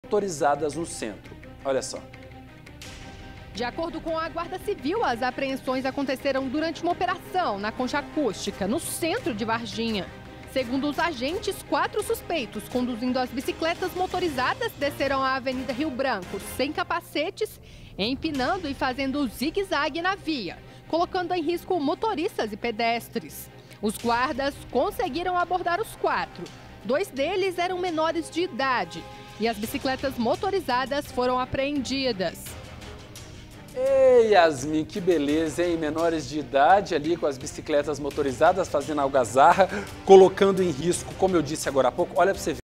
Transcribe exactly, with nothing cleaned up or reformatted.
motorizadas no centro. Olha só. De acordo com a Guarda Civil, as apreensões aconteceram durante uma operação na Concha Acústica, no centro de Varginha. Segundo os agentes, quatro suspeitos conduzindo as bicicletas motorizadas desceram a Avenida Rio Branco sem capacetes, empinando e fazendo zigue-zague na via, colocando em risco motoristas e pedestres. Os guardas conseguiram abordar os quatro. Dois deles eram menores de idade e as bicicletas motorizadas foram apreendidas. Ei, Yasmin, que beleza, hein? Menores de idade ali com as bicicletas motorizadas fazendo algazarra, colocando em risco, como eu disse agora há pouco. Olha para você ver.